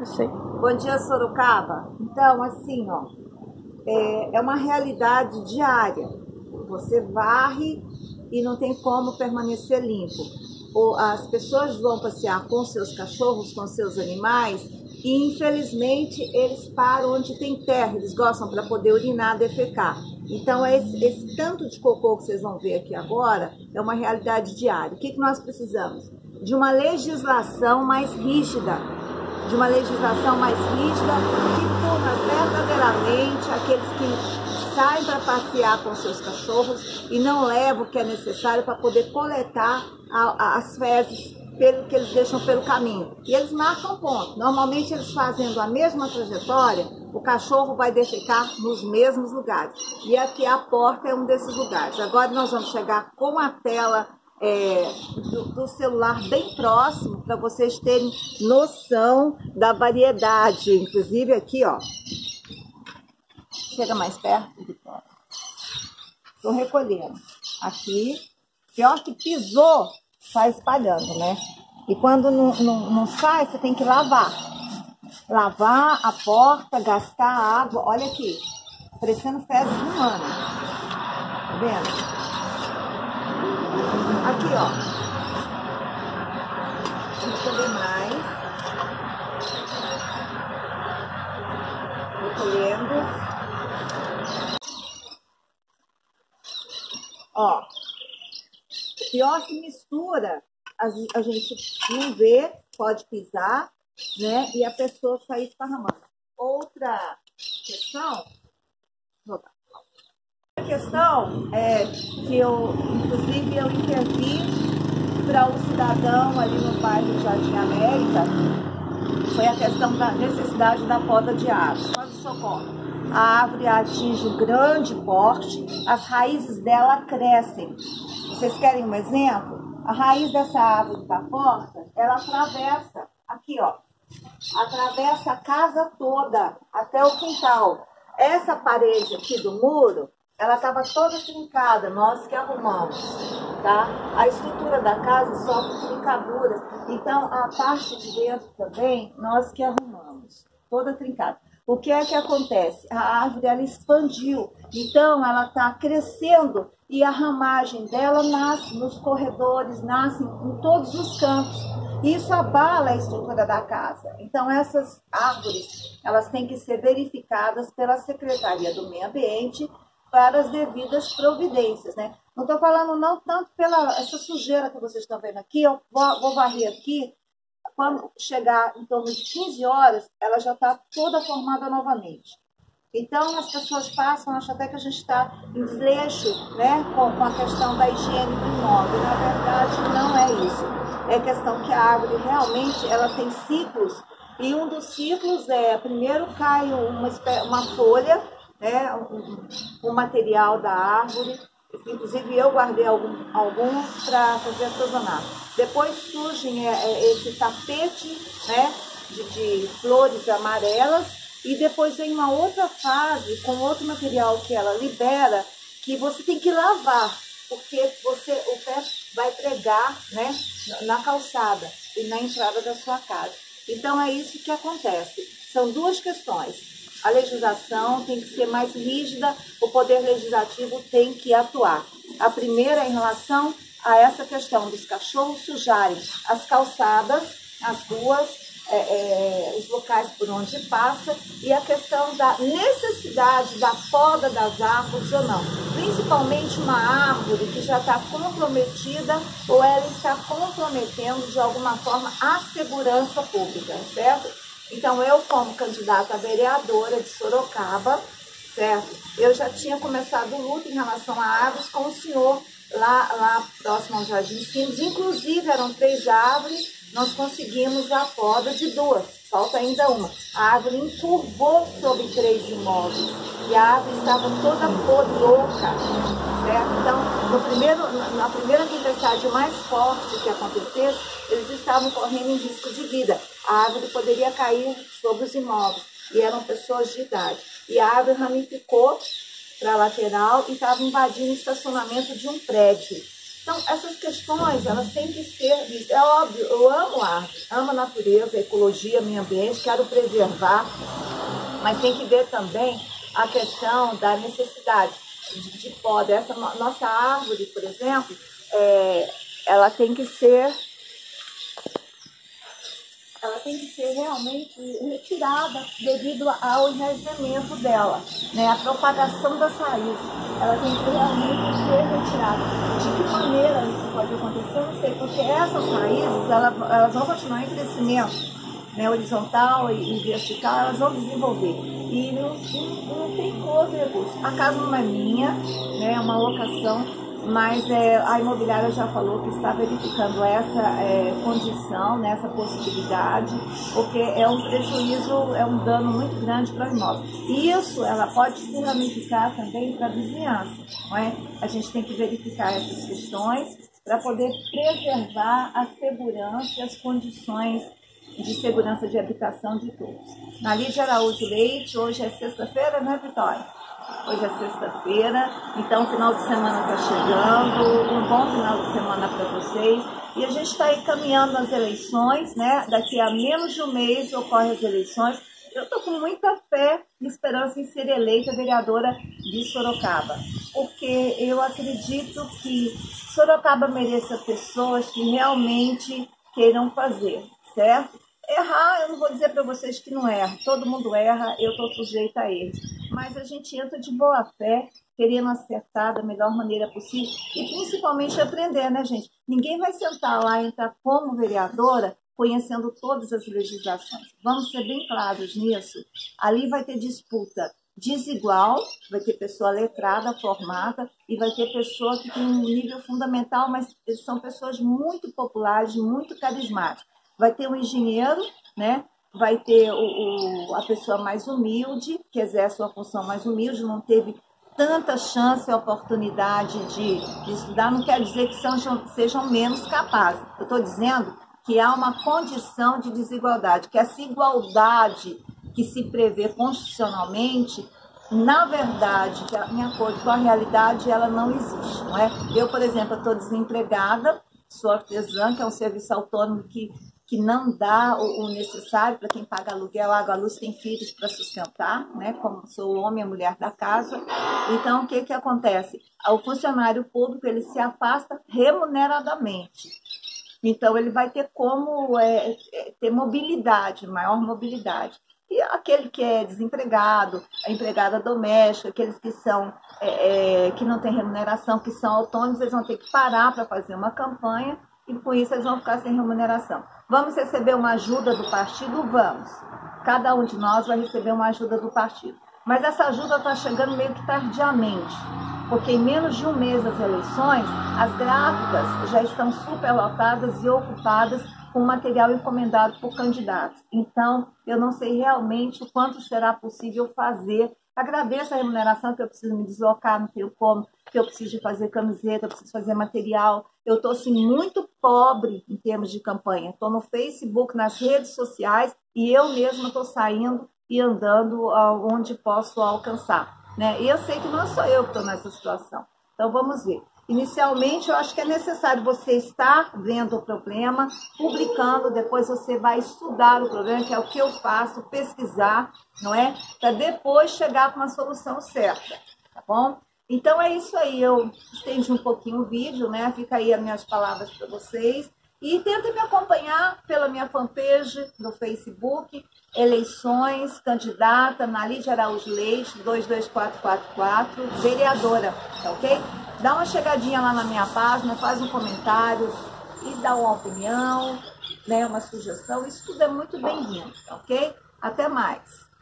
Sim. Bom dia, Sorocaba. Então, assim, ó, é uma realidade diária. Você varre e não tem como permanecer limpo. As pessoas vão passear com seus cachorros, com seus animais, e infelizmente eles param onde tem terra, eles gostam para poder urinar, defecar. Então esse tanto de cocô que vocês vão ver aqui agora é uma realidade diária. O que nós precisamos? De uma legislação mais rígida, que puna verdadeiramente aqueles que saem para passear com seus cachorros e não levam o que é necessário para poder coletar as fezes que eles deixam pelo caminho. E eles marcam ponto. Normalmente eles fazendo a mesma trajetória, o cachorro vai defecar nos mesmos lugares. E aqui a porta é um desses lugares. Agora nós vamos chegar com a tela do celular bem próximo para vocês terem noção da variedade. Inclusive aqui, ó. Chega mais perto. Estou recolhendo. Aqui, pior que pisou, sai espalhando, né? E quando não sai, você tem que lavar. Lavar a porta, gastar água. Olha aqui, parecendo fezes humanas. Tá vendo? Aqui, ó. Recolher mais. Recolhendo. Ó. Pior que mistura, a gente não vê, pode pisar, né? E a pessoa sair esparramando. Outra questão, é que inclusive eu intervi para um cidadão ali no bairro Jardim América, foi a questão da necessidade da poda de árvores. Quando socorro, a árvore atinge um grande porte, as raízes dela crescem. Vocês querem um exemplo? A raiz dessa árvore da porta, ela atravessa, aqui ó, atravessa a casa toda, até o quintal. Essa parede aqui do muro, ela estava toda trincada, nós que arrumamos, tá? A estrutura da casa sofre trincaduras, então a parte de dentro também, nós que arrumamos, toda trincada. O que é que acontece? A árvore, ela expandiu, então ela está crescendo e a ramagem dela nasce nos corredores, nasce em todos os cantos. Isso abala a estrutura da casa. Então essas árvores, elas têm que ser verificadas pela Secretaria do Meio Ambiente para as devidas providências, né? Não estou falando não tanto pela essa sujeira que vocês estão vendo aqui, eu vou varrer aqui. Quando chegar em torno de 15 horas, ela já está toda formada novamente. Então, as pessoas passam, acham até que a gente está em flexo, né, com a questão da higiene do imóvel. Na verdade, não é isso. É questão que a árvore realmente ela tem ciclos, e um dos ciclos primeiro cai uma folha, né, um material da árvore. Inclusive eu guardei alguns para fazer artesanato. Depois surgem esse tapete, né, de flores amarelas, e depois vem uma outra fase com outro material que ela libera, que você tem que lavar, porque o pé vai pregar, né, na calçada e na entrada da sua casa. Então é isso que acontece. São duas questões. A legislação tem que ser mais rígida, o Poder Legislativo tem que atuar. A primeira é em relação a essa questão dos cachorros sujarem as calçadas, as ruas, os locais por onde passa, e a questão da necessidade da poda das árvores ou não. Principalmente uma árvore que já está comprometida ou ela está comprometendo de alguma forma a segurança pública, certo? Então, eu, como candidata a vereadora de Sorocaba, certo? Eu já tinha começado o luto em relação a árvores com o senhor lá próximo ao Jardim Sinos. Inclusive, eram 3 árvores, nós conseguimos a poda de 2, falta ainda uma. A árvore encurvou sobre 3 imóveis e a árvore estava toda podrouca, certo? Então, na primeira tempestade mais forte que acontecesse, eles estavam correndo em risco de vida. A árvore poderia cair sobre os imóveis e eram pessoas de idade. E a árvore ramificou para a lateral e estava invadindo o estacionamento de um prédio. Então, essas questões, elas têm que ser vistas. É óbvio, eu amo a arte, amo a natureza, a ecologia, meio ambiente, quero preservar, mas tem que ver também a questão da necessidade de poda. Essa nossa árvore, por exemplo, ela tem que ser realmente retirada devido ao enraizamento dela, né? A propagação das raízes, ela tem que realmente ser retirada. De que maneira isso pode acontecer, eu não sei, porque essas raízes, elas vão continuar em crescimento, né, horizontal e vertical, elas vão desenvolver. E não tem outro recurso. A casa não é minha, né, é uma locação, mas a imobiliária já falou que está verificando essa condição, né, essa possibilidade, porque é um prejuízo, é um dano muito grande para o imóvel. E isso ela pode se ramificar também para a vizinhança, não é? A gente tem que verificar essas questões para poder preservar a segurança e as condições de segurança de habitação de todos. Na Lídia Araújo Leite, hoje é sexta-feira, né, Vitória? Hoje é sexta-feira, então o final de semana está chegando, um bom final de semana para vocês. E a gente está aí caminhando nas eleições, né? Daqui a menos de um mês ocorrem as eleições. Eu estou com muita fé e esperança em ser eleita vereadora de Sorocaba, porque eu acredito que Sorocaba mereça pessoas que realmente queiram fazer, certo? Errar, eu não vou dizer para vocês que não erra, todo mundo erra, eu estou sujeita a eles. Mas a gente entra de boa fé, querendo acertar da melhor maneira possível e principalmente aprender, né, gente? Ninguém vai sentar lá e entrar como vereadora conhecendo todas as legislações. Vamos ser bem claros nisso. Ali vai ter disputa desigual, vai ter pessoa letrada, formada, e vai ter pessoa que tem um nível fundamental, mas são pessoas muito populares, muito carismáticas. Vai ter um engenheiro, né? Vai ter a pessoa mais humilde, que exerce uma função mais humilde, não teve tanta chance e oportunidade de estudar. Não quer dizer que sejam menos capazes. Eu estou dizendo que há uma condição de desigualdade, que essa igualdade que se prevê constitucionalmente, na verdade, de acordo com a realidade, ela não existe, não é? Eu, por exemplo, estou desempregada, sou artesã, que é um serviço autônomo que não dá o necessário para quem paga aluguel, água, luz, tem filhos para sustentar, né? Como sou o homem e a mulher da casa. Então, o que acontece? O funcionário público, ele se afasta remuneradamente. Então, ele vai ter como ter mobilidade, maior mobilidade. E aquele que é desempregado, a empregada doméstica, aqueles que que não têm remuneração, que são autônomos, eles vão ter que parar para fazer uma campanha e com isso eles vão ficar sem remuneração. Vamos receber uma ajuda do partido? Vamos. Cada um de nós vai receber uma ajuda do partido. Mas essa ajuda está chegando meio que tardiamente, porque em menos de um mês das eleições, as gráficas já estão superlotadas e ocupadas com material encomendado por candidatos. Então, eu não sei realmente o quanto será possível fazer. Agradeço a remuneração, que eu preciso me deslocar, não tenho como, que eu preciso fazer camiseta, eu preciso fazer material. Eu estou, assim, muito pobre em termos de campanha. Estou no Facebook, nas redes sociais, e eu mesma estou saindo e andando onde posso alcançar, né? E eu sei que não sou eu que estou nessa situação. Então, vamos ver. Inicialmente, eu acho que é necessário você estar vendo o problema, publicando, depois você vai estudar o problema, que é o que eu faço, pesquisar, não é? Para depois chegar com uma solução certa, tá bom? Então é isso aí, eu estendi um pouquinho o vídeo, né? Fica aí as minhas palavras para vocês. E tentem me acompanhar pela minha fanpage no Facebook, eleições, candidata, na Lídia Araújo Leite, 22444, vereadora, tá ok? Dá uma chegadinha lá na minha página, faz um comentário e dá uma opinião, né, uma sugestão, isso tudo é muito bem-vindo, tá ok? Até mais!